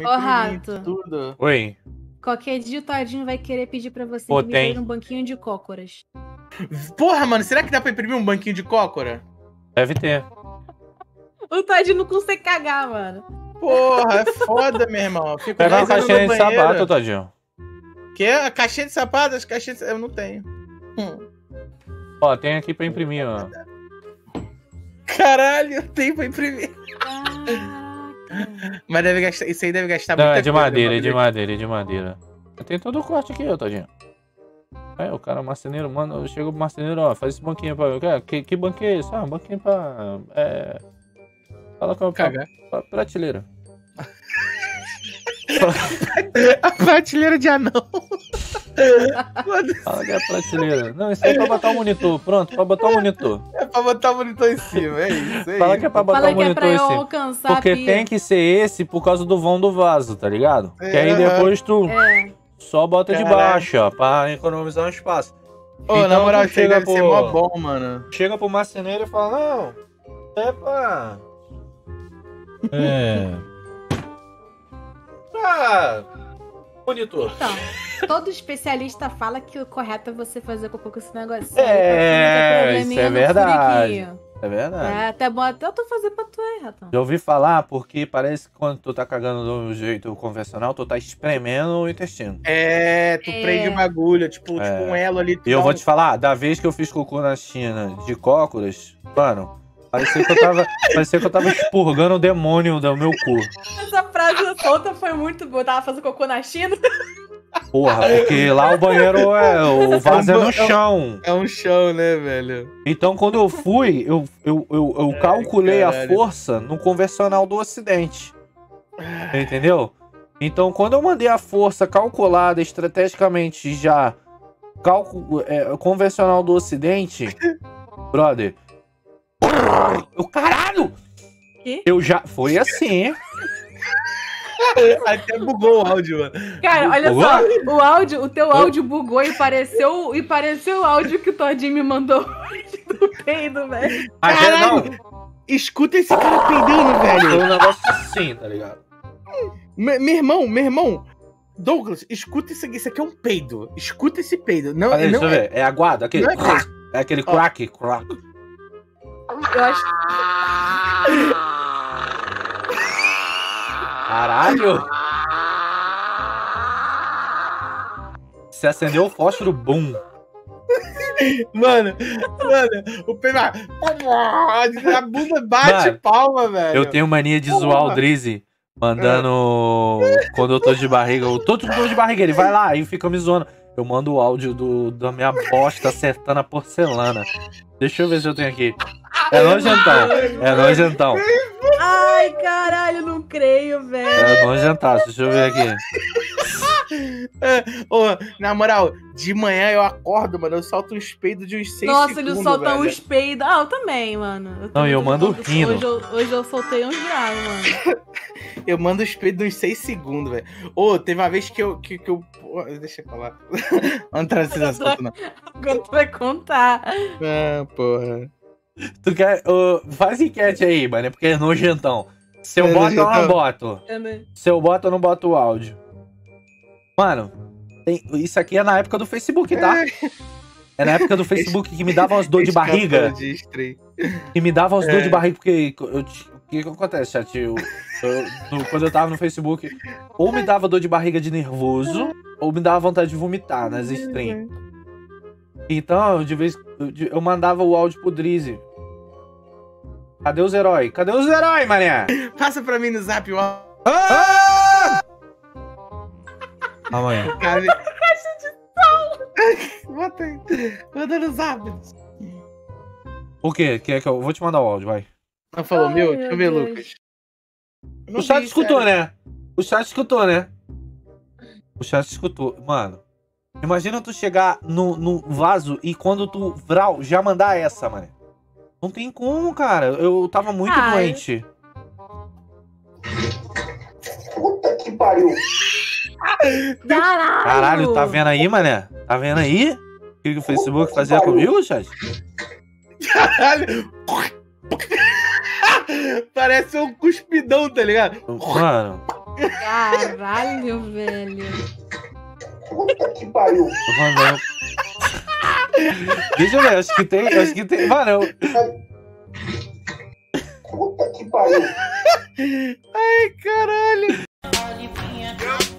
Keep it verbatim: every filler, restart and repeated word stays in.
imprimir Rato. tudo. Oi. Qualquer dia o Todinho vai querer pedir pra você Pô, imprimir tem. um banquinho de cócoras. Porra, mano, será que dá pra imprimir um banquinho de cócora? Deve ter. O Todinho não consegue cagar, mano. Porra, é foda, meu irmão. Fico Pega uma dez anos no caixinha de banheiro. sapato, Todinho. Que? A caixinha de sapato? As caixinhas de... Eu não tenho. Hum. Ó, tem aqui pra imprimir, ó. Caralho, eu tenho pra imprimir. Caraca. Mas deve gastar, isso aí deve gastar Não, muita é de coisa, madeira, é mano. de madeira, é de madeira. Tem todo o corte aqui, ó, Todinho. É, o cara, o marceneiro, mano, chega pro marceneiro, ó, faz esse banquinho pra... Que, que, que banquinho é esse? Ah, um banquinho pra... É... Fala com a pra, Cagar. pra, prateleira. A prateleira de anão. Fala que é prateleira. Não, isso aí é pra botar o monitor. Pronto, pra botar o monitor. É pra botar o monitor em cima, é isso. É Fala isso. que é pra botar Fala o que é monitor pra em eu cima. alcançar Porque a pia. tem que ser esse por causa do vão do vaso, tá ligado? É, Que aí aham. depois tu É. só bota de Caralho. baixo, ó, pra economizar um espaço. Ô, na Então, moral, tu isso aí chega deve ser pro- mó bom, mano. Chega pro marceneiro e fala, não, é pra... É... Pra... Monitor. Então, todo especialista fala que o correto é você fazer cocô com esse negócio. É, isso é verdade. É verdade. É, até bom, até eu tô fazendo pra tu aí, Ratão. Já ouvi falar porque parece que quando tu tá cagando do jeito convencional, tu tá espremendo o intestino. É, tu É. prende o bagulho, tipo, É. tipo um elo ali. tu E eu dá vou um- te falar, da vez que eu fiz cocô na China de cócoras, mano, parecia que eu tava, parecia que eu tava expurgando o demônio do meu cu. Essa frase solta foi muito boa. Eu tava fazendo cocô na China. Porra, porque lá o banheiro é. O vaso é É um no ba- chão. É um chão, né, velho? Então quando eu fui, eu, eu, eu, eu calculei a caralho. força no convencional do Ocidente. Entendeu? Então quando eu mandei a força calculada estrategicamente já cálculo, é, convencional do Ocidente, brother. O caralho! Quê? Eu já. Foi assim. Até bugou o áudio, mano. Cara, olha Bugou? só. O áudio, o teu áudio bugou e pareceu, e pareceu o áudio que o Todinho me mandou do peido, velho. Mas é, não. Escuta esse cara peidando, Foi velho. um negócio assim, tá ligado? Me- meu irmão, meu irmão. Douglas, escuta isso aqui. Isso aqui é um peido. Escuta esse peido. Não, Olha, não deixa eu é... ver. É aguado, aquele. Não é crack, é aquele Ó. crack, crack. Eu acho Caralho! Se acendeu o fósforo, boom. Mano, mano, o peido... A bunda bate Mano, palma, velho. Eu tenho mania de zoar o Porra. Drizzy mandando. Quando eu tô de barriga, eu tô com dor de barriga, ele vai lá e fica me zoando. Eu mando o áudio do, da minha bosta acertando a porcelana. Deixa eu ver se eu tenho aqui. É nojentão. É nojentão. Ai, caralho, eu não creio, velho. É nojentão. Deixa eu ver aqui. É, ô, na moral, de manhã eu acordo, mano, eu solto uns peidos de uns seis Nossa, segundos, ele solta velho. uns peidos. Ah, eu também, mano. Eu Não, também e eu tô mando soltando- rindo. Hoje eu, hoje eu soltei uns graus, mano. Eu mando os peidos de uns seis segundos, velho. Ô, teve uma vez que eu... Que, que eu pô, deixa eu falar. Não entrar nesse assunto, não. Agora tu vai contar. Ah, porra. Tu quer. ô, faz enquete aí, mano, porque é nojentão. Se eu É boto ou não nojentão. boto? Se eu boto ou não boto o áudio? Mano, tem- isso aqui é na época do Facebook, tá? É na época do Facebook que me dava umas dor de barriga. De estreia. Que me dava umas É. dor de barriga, porque eu, ti- o que que acontece, chat? Eu, eu- no- quando eu tava no Facebook, ou me dava dor de barriga de nervoso, ou me dava vontade de vomitar nas streams. Então, de vez eu, de- eu mandava o áudio pro Drizzy. Cadê os heróis? Cadê os heróis, mané? Passa pra mim no zap, ó. Ah! Amanhã. Cara, caixa de som. Bota aí. Manda no zap. O quê? Quer que eu vou te mandar o áudio, vai. Não falou Ai, meu? meu Deixa eu ver, Deus. Lucas. O chat escutou, né? O chat escutou, né? O chat escutou. Mano, imagina tu chegar no, no vaso e quando tu vral, já mandar essa, mano. Não tem como, cara. Eu tava muito Ah, doente. Puta que pariu. Caralho! Caralho, tá vendo aí, mané? Tá vendo aí? O que, que o Facebook fazia comigo, chat? Caralho. Parece um cuspidão, tá ligado? Mano, Caralho, velho. Puta que pariu. Mano. Deixa eu ver, acho que tem. Acho que tem. Mano, eu... Puta que pariu. Ai, caralho.